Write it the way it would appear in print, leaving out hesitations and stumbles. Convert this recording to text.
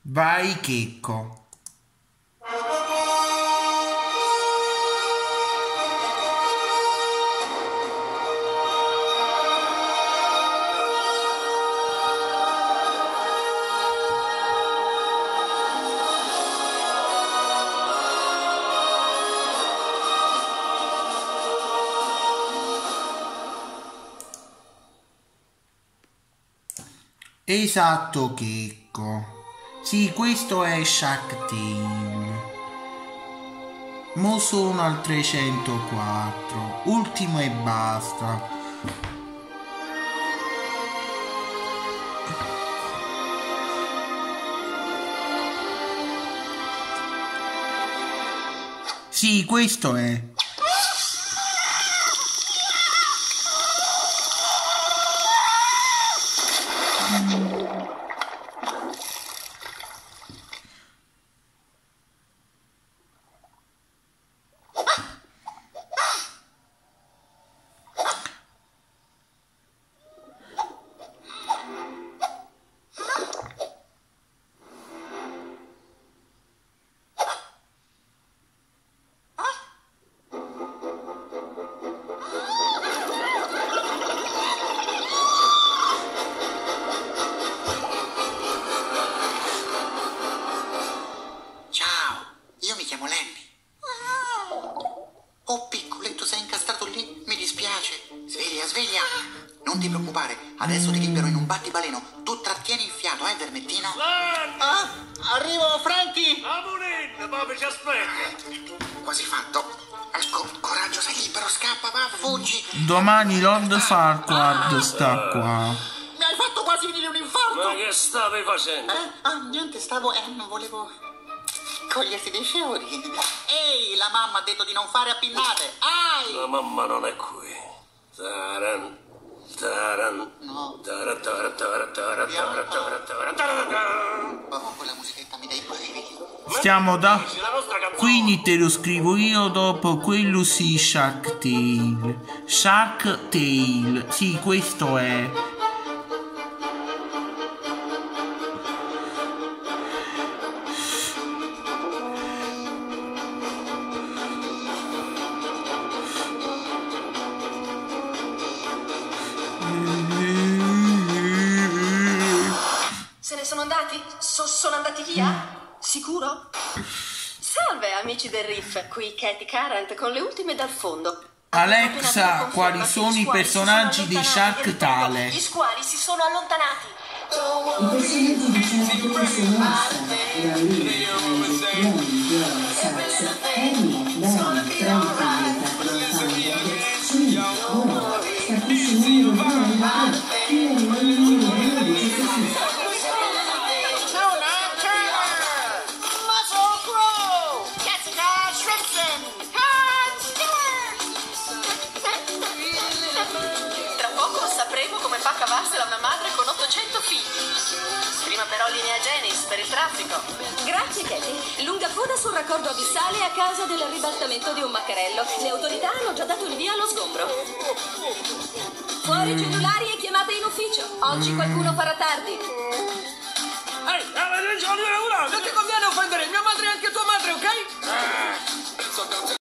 Vai Checco. Esatto Checco. Sì, questo è Shark Tale. Mo sono al 304. Ultimo e basta. Sì, questo è. Oh piccoletto, sei incastrato lì? Mi dispiace. Sveglia. Non ti preoccupare, adesso ti libero in un battibaleno. Tu trattieni il fiato, vermettino? Ah, arrivo, Franky! Amonin, papi ci aspetta. Quasi fatto. Ecco, coraggio, sei libero, scappa, va, fuggi. Domani Lord Farquaad sta qua. Mi hai fatto quasi venire un infarto. Ma che stavi facendo? Niente, volevo coglierti dei fiori. Ehi, la mamma ha detto di non fare appinnate. Ai! La mamma non è qui. No. Oh, quella musichetta mi dà i brividi. Stiamo da... Quindi te lo scrivo io dopo quello sì, Shark Tale. Shark Tale. Sì, questo è. Se ne sono andati? Sono andati via? Sicuro? Salve amici del Riff, qui Katie Carrant con le ultime dal fondo. Alexa, quali sono i personaggi di Shark Tale? Gli squali si sono allontanati. I personaggi di Shark Tale sono Asta, Rowley, Sax, Harry, Dan, Frankie, Thunder, Sweet, ora sta cucinando Veronica, fino al numero 12. Fa cavarsela una madre con 800 figli. Prima però linea Genis per il traffico. Grazie Katie. Lunga coda sul raccordo abissale a causa del ribaltamento di un maccherello. Le autorità hanno già dato il via allo sgombro. Fuori cellulari e chiamate in ufficio. Oggi qualcuno farà tardi. Non ti conviene offendere mia madre e anche tua madre, ok?